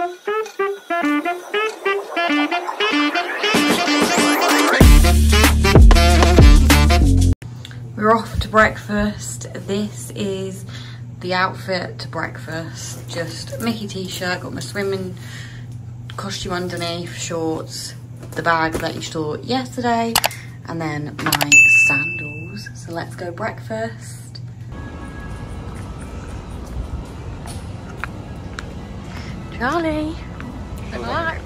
We're off to breakfast. This is the outfit to breakfast. Just Mickey t-shirt, got my swimming costume underneath, shorts, the bag that you saw yesterday, and then my sandals. So let's go breakfast. Charlie, relax.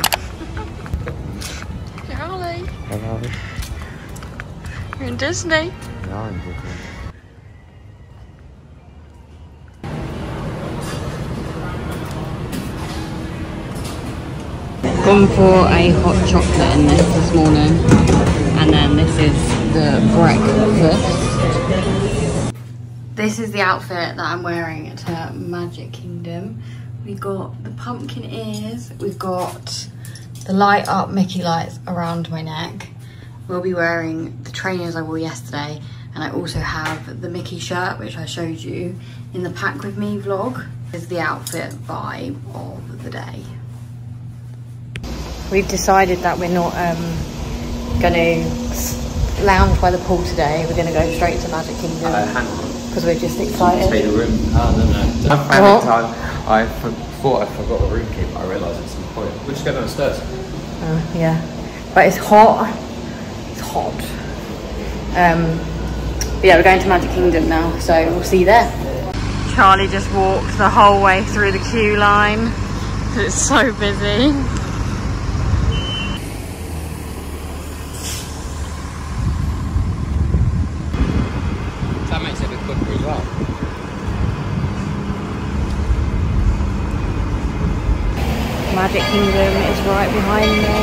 Charlie. Hello. You're in Disney. No, I'm Disney. Gone for a hot chocolate in this morning, and then this is the breakfast. This is the outfit that I'm wearing to Magic Kingdom. We've got the pumpkin ears, we've got the light up Mickey lights around my neck. We'll be wearing the trainers I wore yesterday, and I also have the Mickey shirt, which I showed you in the Pack With Me vlog. This is the outfit vibe of the day. We've decided that we're not going to lounge by the pool today. We're going to go straight to Magic Kingdom. Hang on. Because we're just excited. Take the room. Oh, no. Panic time. I thought I forgot the room key, but I realised at some point. We'll just go downstairs. Yeah. But it's hot. It's hot. But yeah, we're going to Magic Kingdom now, so we'll see you there. Charlie just walked the whole way through the queue line. It's so busy. That makes it a bit quicker as well. Magic Kingdom is right behind me.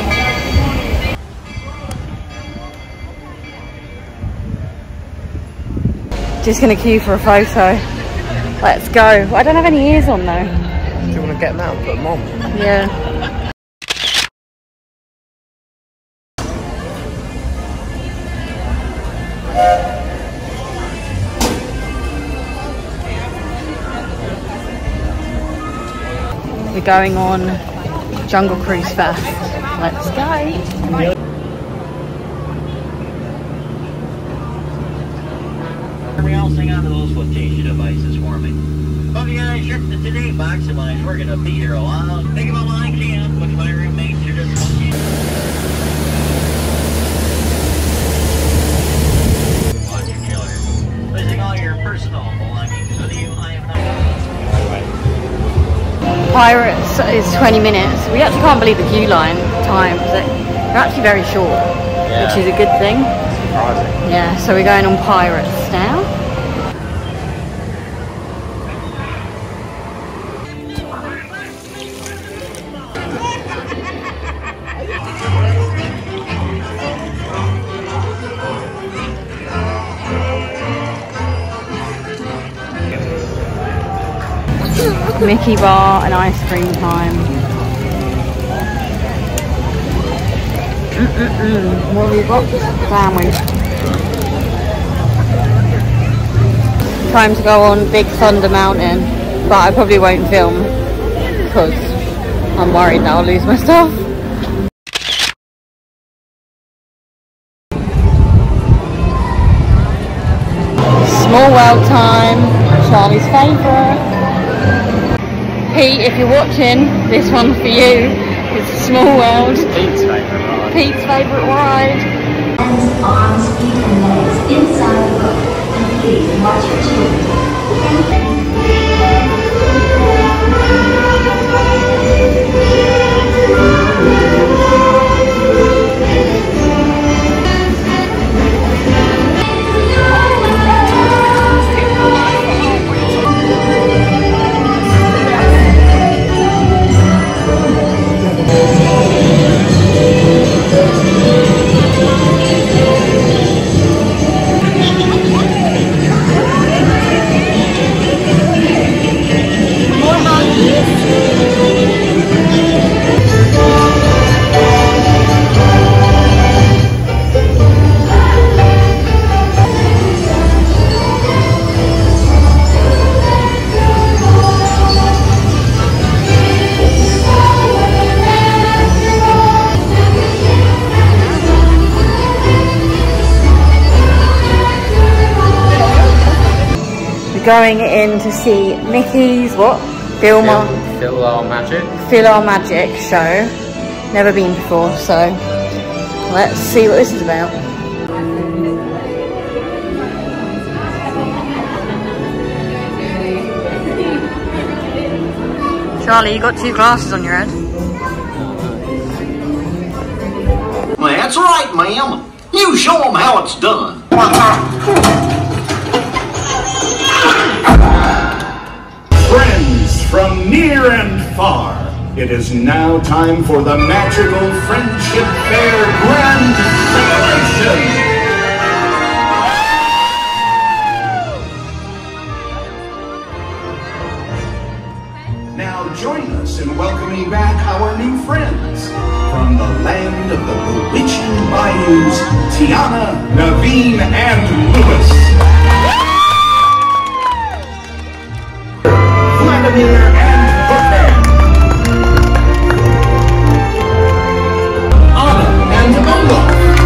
Just gonna queue for a photo. Let's go. I don't have any ears on though. Do you want to get them out and put them on? Yeah. We're going on Jungle Cruise Fest. Let's go. Hang on to those flotation devices for me. Okay, guys, shift it today, maximize. We're gonna be here a while. Think about what I can, which my roommates are just watching. Watch your killer. Losing all your personal belongings with you. I am not. Pirates is 20 minutes. We actually can't believe the queue line times. They're actually very short, which is a good thing. Surprising. Yeah, so we're going on Pirates now. Mickey bar and ice cream time. What have we got? Sandwich. Time to go on Big Thunder Mountain, but I probably won't film because I'm worried that I'll lose my stuff. Small World time, Charlie's favourite. Pete, if you're watching, this one for you. It's Small World. Pete's favourite ride. Pete's favourite ride. Hands, arms, feet and legs inside the boat. And please watch your children. going in to see Mickey's what? Feel Our Magic show. Never been before, so let's see what this is about. Charlie, you got 2 glasses on your head. Well, that's right, ma'am. You show them how it's done. Friends from near and far, it is now time for the magical Friendship Fair Grand Celebration. Now join us in welcoming back our new friends from the land of the bewitching bayous, Tiana, Naveen, and Louis. Vladimir and Bhutan. Anna and Olaf.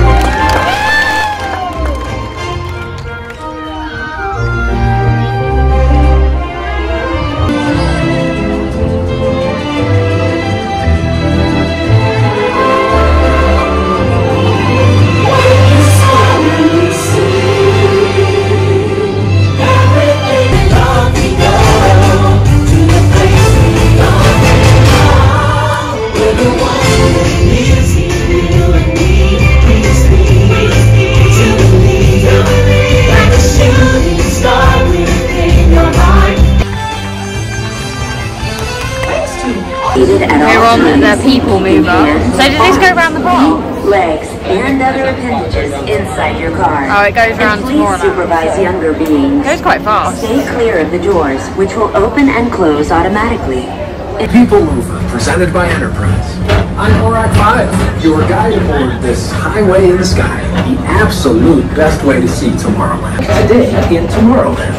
We're on the People Mover. So did this go around the car? Legs and other appendages inside your car. Oh, it goes around tomorrow. Please supervise younger beings. It goes quite fast. Stay clear of the doors, which will open and close automatically. People Mover, presented by Enterprise. I'm Horak 5, your guide aboard this highway in the sky, the absolute best way to see Tomorrowland. Today in Tomorrowland.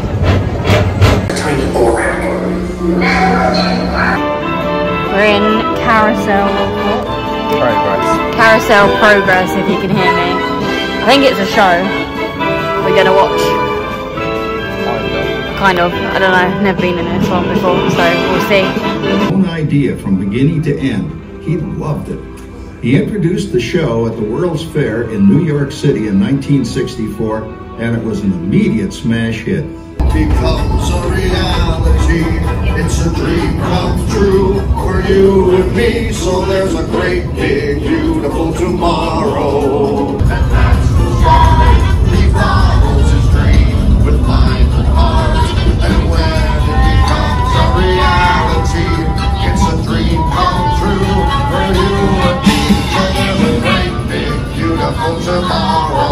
Tiny Horak. We're in Carousel Progress, if you can hear me. I think it's a show we're gonna watch. Kind of. I don't know. Never been in this one before, so we'll see. Own idea from beginning to end. He loved it. He introduced the show at the World's Fair in New York City in 1964, and it was an immediate smash hit. Becomes a reality, it's a dream come true for you and me, so there's a great big beautiful tomorrow. And that's the story, he follows his dream with mind and heart, and when it becomes a reality, it's a dream come true for you and me, so there's a great big beautiful tomorrow.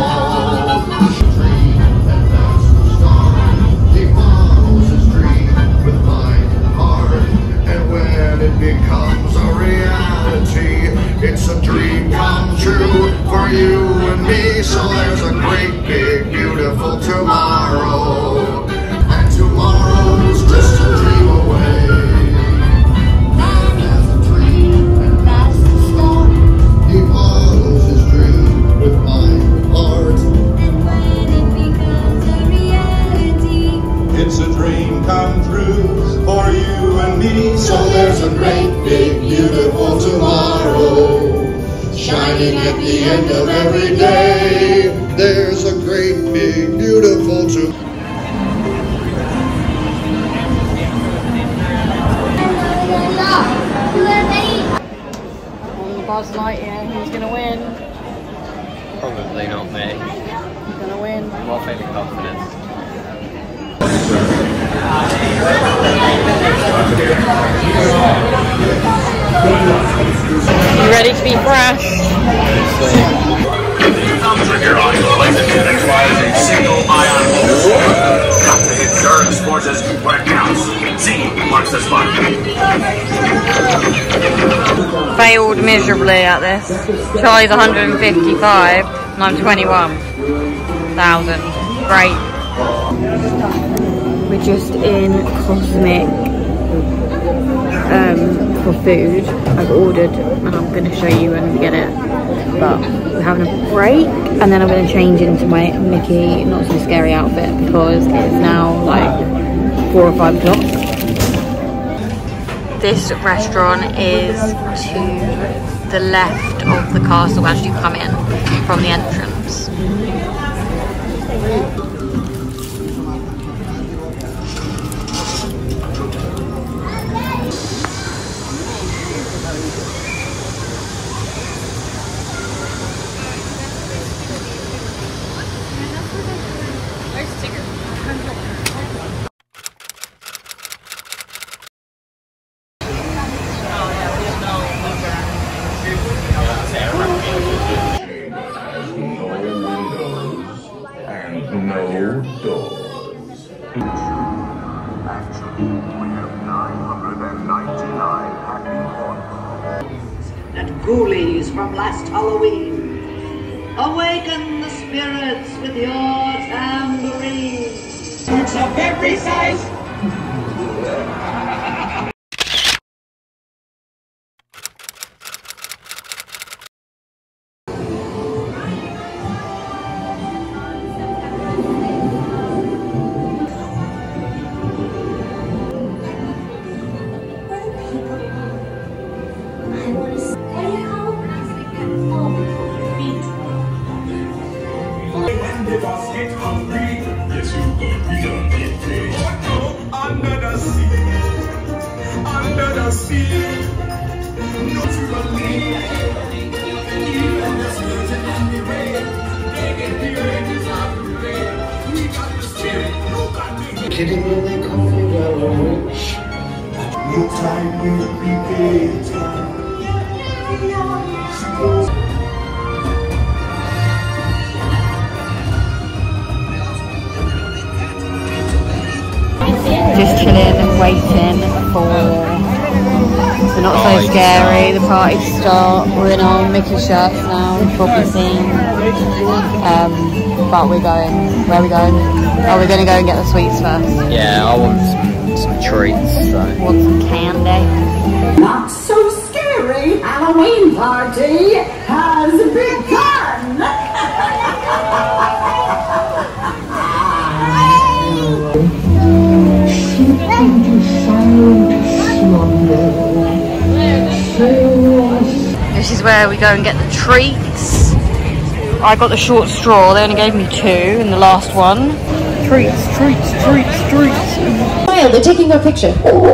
Becomes a reality, it's a dream come true for you and me, so there's a great big beautiful tomorrow, and tomorrow's just a dream away. Man has a dream and that's the start, he follows his dream with mind and heart, and when it becomes a reality, it's a dream come true for you and me, so there's a great big beautiful tomorrow, shining at the end of every day. There's a great big beautiful tomorrow. Buzz Lightyear, who's gonna win? Probably not me. Who's gonna win? I'm not feeling confident. You ready to be crashed? Trigger on requires a single ion pulse. Got to hit Durham's forces where it counts. Z marks the spot. Failed miserably at this. Charlie's 155 and I'm 21,000. Great. We're just in Cosmic for food. I've ordered and I'm going to show you when we get it. But we're having a break and then I'm going to change into my Mickey Not So Scary outfit because it's now like 4 or 5 o'clock. This restaurant is to the left of the castle as you come in from the entrance. Ghoulies from last Halloween, awaken the spirits with your tambourine. Fruits of every size. Kidding when they call me well rich. No time will be better. Just chilling and waiting for the Not So Scary, the party to start. We're in our Mickey shirts now, you've probably seen. But we're going, where are we going? Oh, we're going to go and get the sweets first. Yeah, I want some treats, so. Want some candy? Not So Scary Halloween party has begun! This is where we go and get the treats. I got the short straw, they only gave me 2 in the last one. Treats, treats, treats, treats. Smile, they're taking our picture.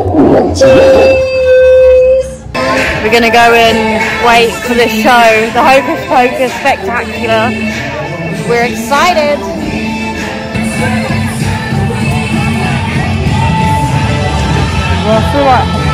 Cheese! We're gonna go and wait for the show, the Hocus Pocus Spectacular. We're excited. Well, through what?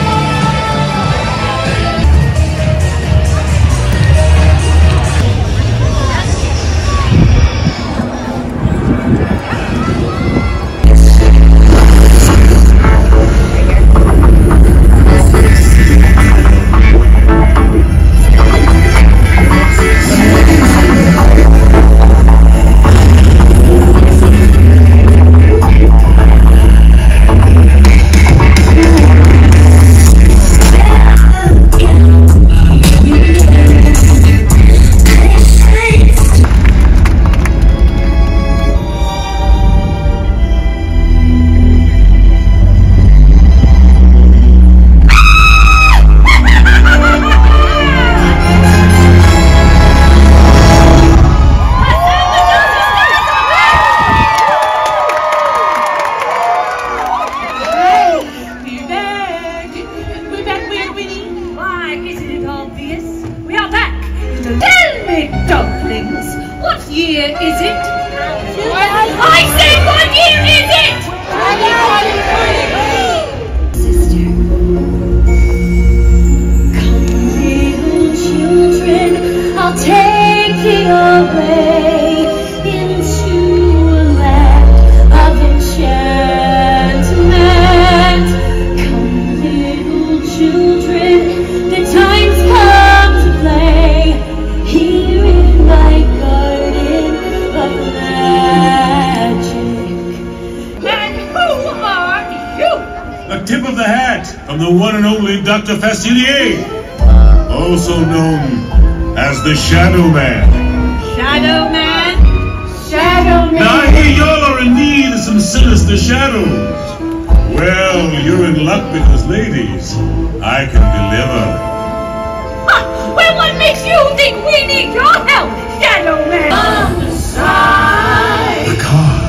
From the one and only only Dr. Facilier, also known as the Shadow Man. Shadow Man? Shadow Man? Now I hear y'all are in need of some sinister shadows. Well, you're in luck because, ladies, I can deliver. Well, what makes you think we need your help, Shadow Man? On the side. The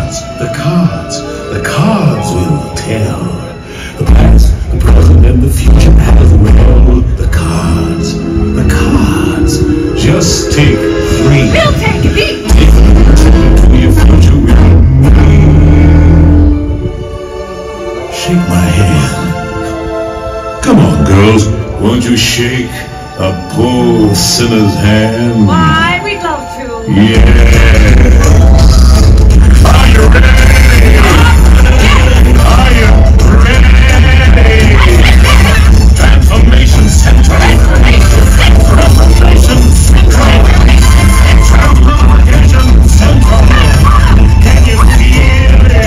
cards will tell. The past, the present, and the future as well. The cards. Just take 3. We'll take these. Take them to your future with me. Shake my hand. Come on, girls. Won't you shake a poor sinner's hand? Why, we'd love to. Yeah. Are you ready? Are you ready? Transformation Central. Transformation Central. Transformation Central. Can you feel it?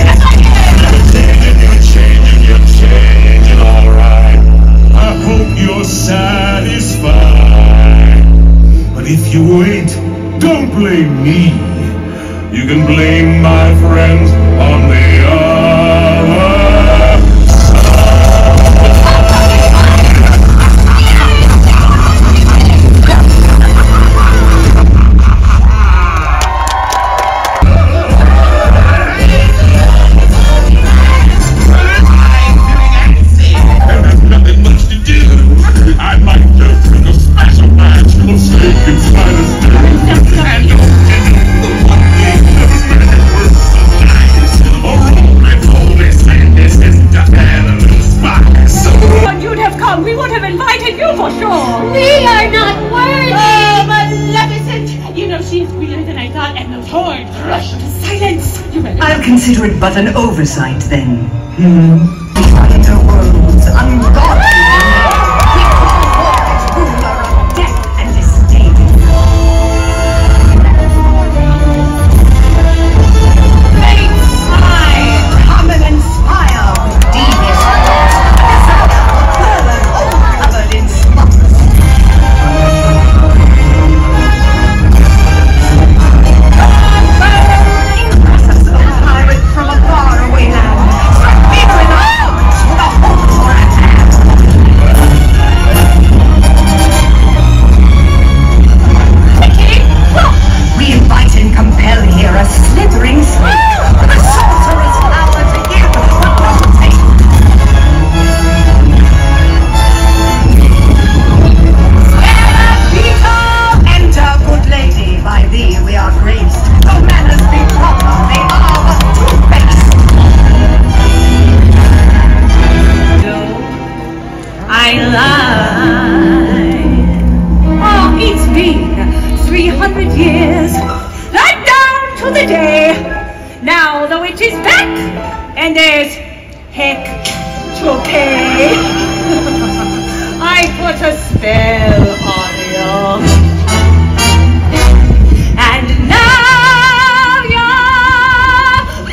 You're changing, all right. I hope you're satisfied. But if you ain't, don't blame me. You can blame my friends on the other And there's nothing much to do. I might just bring a special batch of steak and spider stew. And don't You'd have come, we would have invited you for sure. We are not worthy. Oh, Maleficent! You know, she's realer than I thought, and those horns rush to silence. You better. I'll consider it but an oversight then. Behind the world's ungodly ruler of death and disdain. Fate's eye, come and inspire with devious thoughts. Covered in spots. Impress us, O pirate, from a faraway land. Strike fear in our hearts with a hope for an hand. We invite and compel here a slithering snake with a sorcerer's power to hear but no take. Enter, good lady, by thee we are graced. Though manners be proper, they are but too base. I lied. Oh, it's been 300 years, right down to the day. Now the witch is back, and there's heck to pay. I put a spell on you, and now you're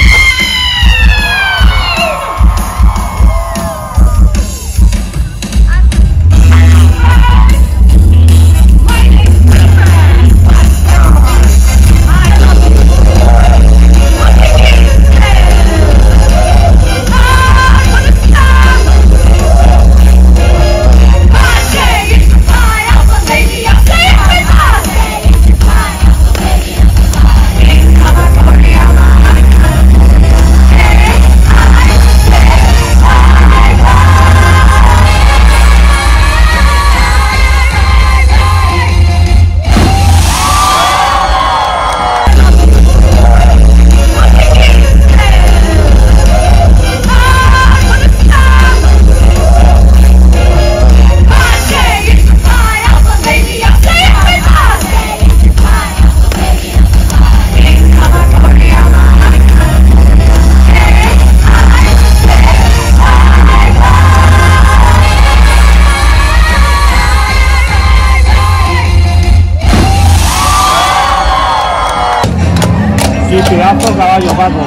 pedazo caballo, Paco.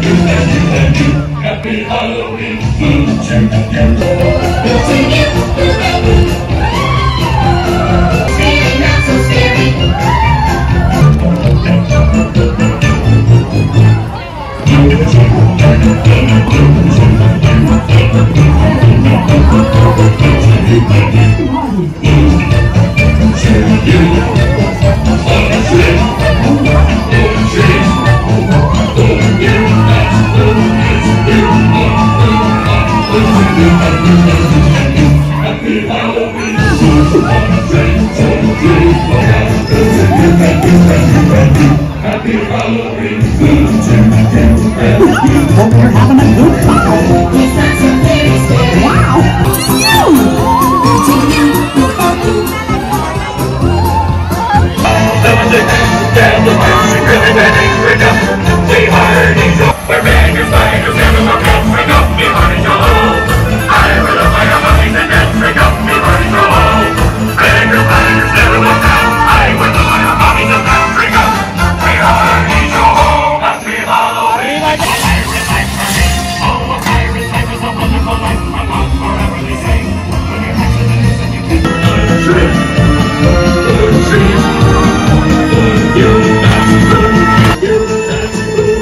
Happy Halloween to Scary, not so scary. Happy Halloween. Hope you're having a good time. It's not so very scary. Wow. We're bangers, bangers, never more cats, bring up me money to home. I will love my mummies and dads, bring up me money to home. Bangers, bangers, never more cats, I will love my mummies and dads, bring up me money to home. Happy Halloween. A pirate life for me. Oh, a pirate life is a wonderful life. My mom forever they say. When you're happy, then you can trick. You dance, you dance.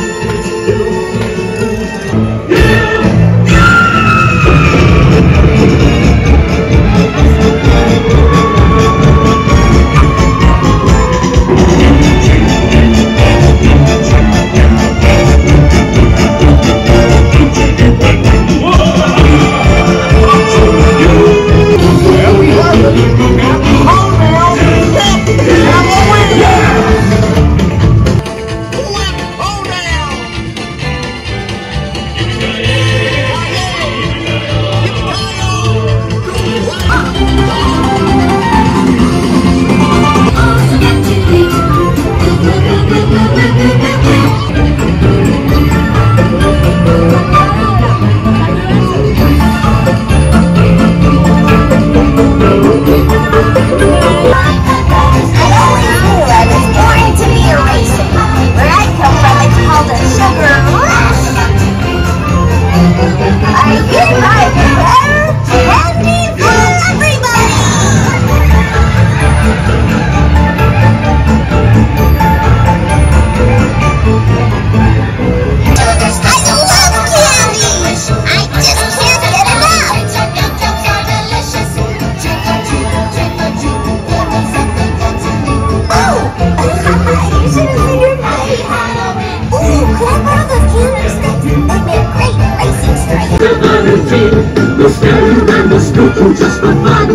The scary and the spooky just for fun.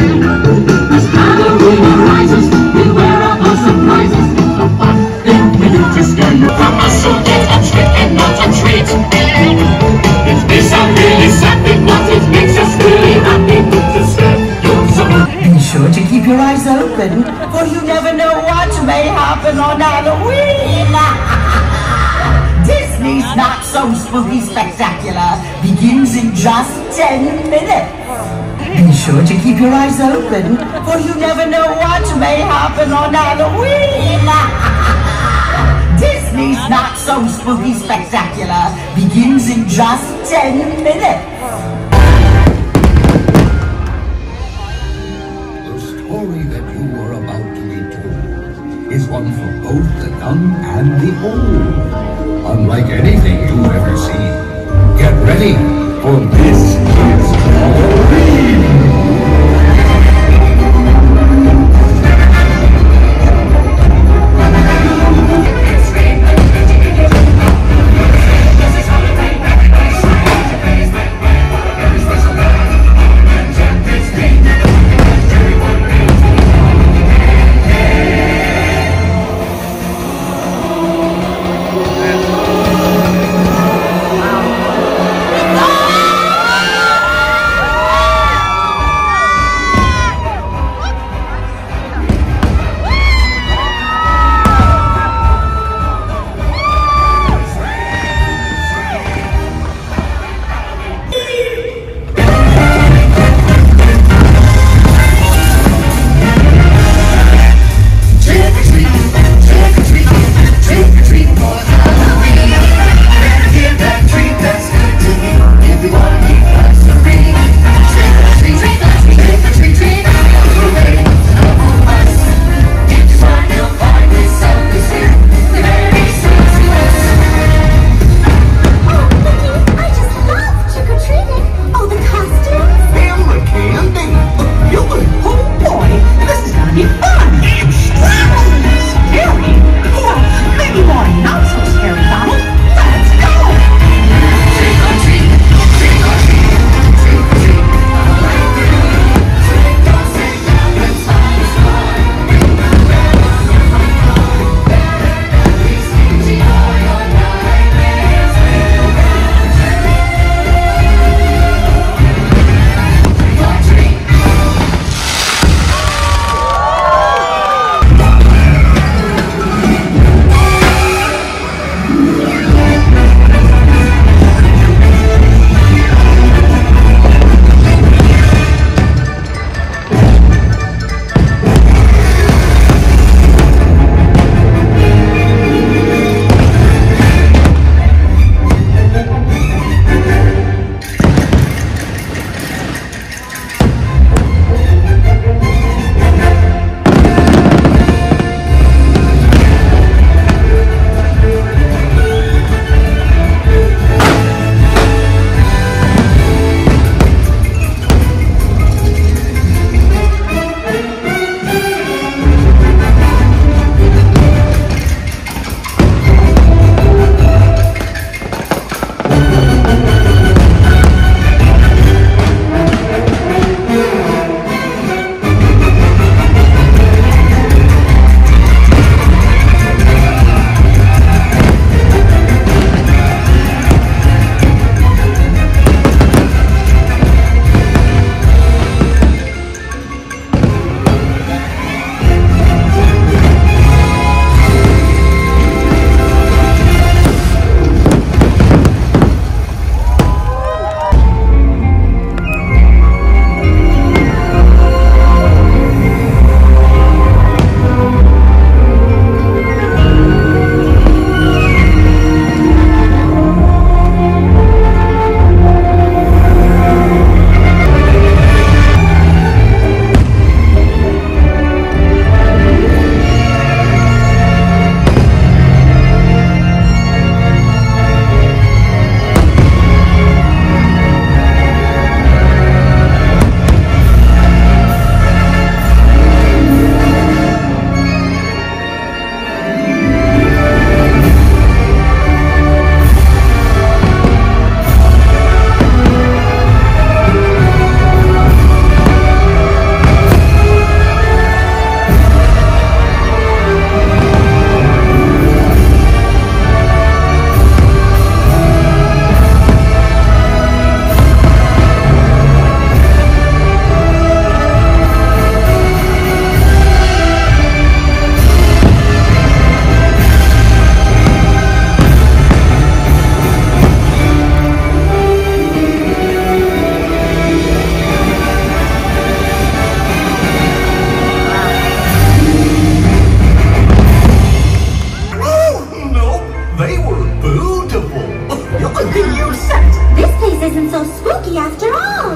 As Halloween arises, beware of the surprises. The fun thing we do to scare you from us, so get a trick and not a treat. Is this a really something? What it makes us really happy to scare you so. Be sure to keep your eyes open, for you never know what may happen on Halloween. Disney's Not So Spooky Spectacular begins in just 10 minutes. Be sure to keep your eyes open, for you never know what may happen on Halloween. Disney's Not So Spooky Spectacular begins in just 10 minutes. The story that you are about to be told is one for both the young and the old. Unlike anything you've ever seen. Get ready, for this is Halloween! magic after all.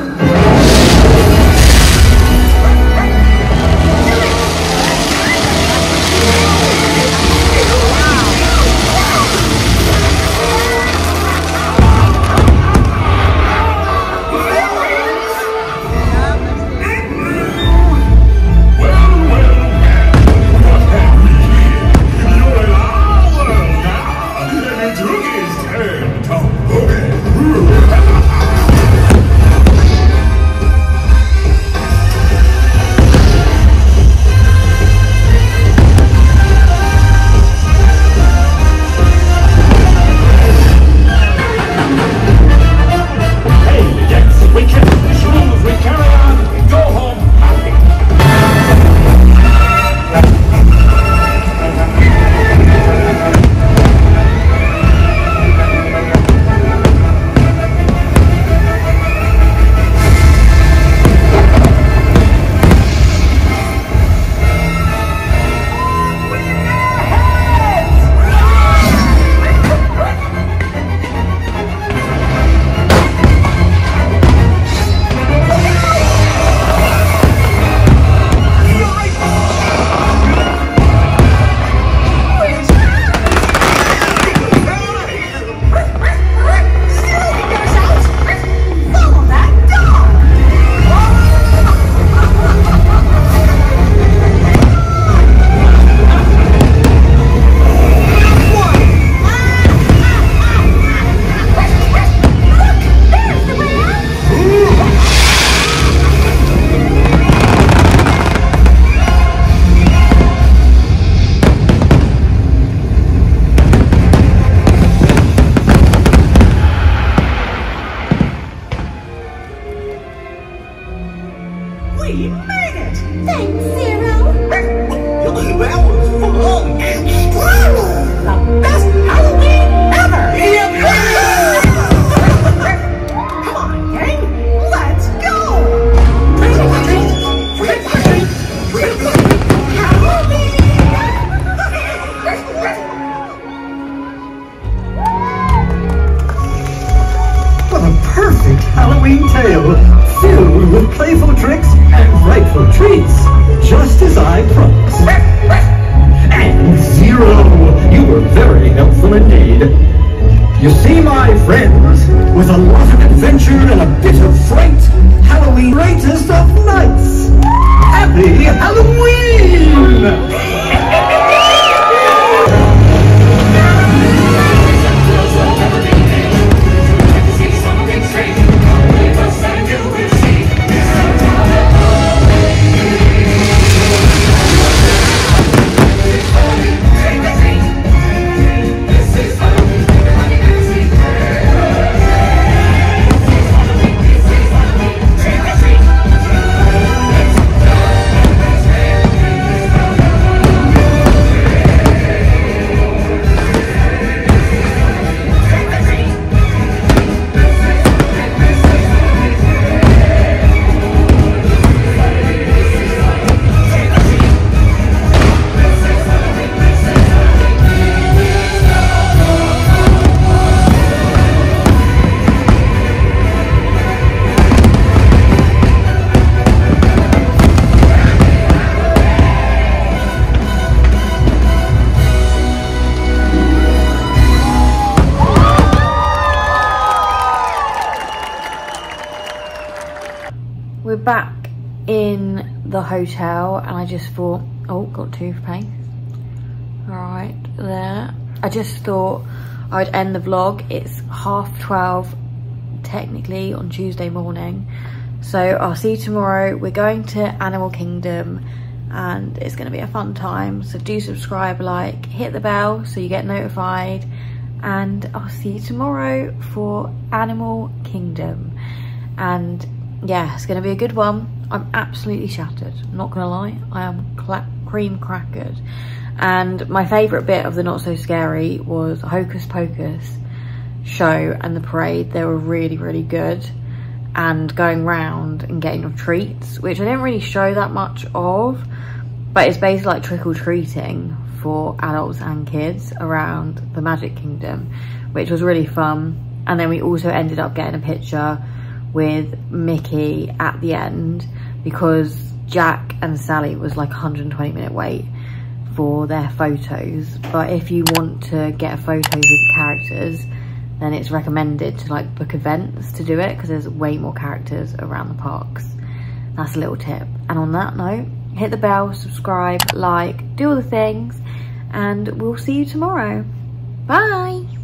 We made it! Thanks, Zero. That was fun! The best Halloween ever! Come on, gang! Let's go! What a perfect Halloween tale, filled with playful tricks and frightful treats, just as I promised. And Zero, you were very helpful indeed. You see, my friends, with a lot of adventure and a bit of fright, Halloween greatest of nights. Happy Halloween! We're back in the hotel and I just thought, oh, got toothpaste right there. I just thought I would end the vlog. It's 12:30 technically on Tuesday morning, so I'll see you tomorrow. We're going to Animal Kingdom and it's going to be a fun time, so do subscribe, like, hit the bell so you get notified, and I'll see you tomorrow for Animal Kingdom. And yeah, it's going to be a good one. I'm absolutely shattered, not gonna lie. I am cream crackered. And my favourite bit of the Not So Scary was Hocus Pocus show and the parade. They were really, really good. And going round and getting your treats, which I didn't really show that much of, but it's basically like trick-or-treating for adults and kids around the Magic Kingdom, which was really fun. And then we also ended up getting a picture with Mickey at the end, because Jack and Sally was like 120-minute wait for their photos. But if you want to get photos with the characters, then it's recommended to like book events to do it, because there's way more characters around the parks. That's a little tip. And on that note, hit the bell, subscribe, like, do all the things, and we'll see you tomorrow. Bye.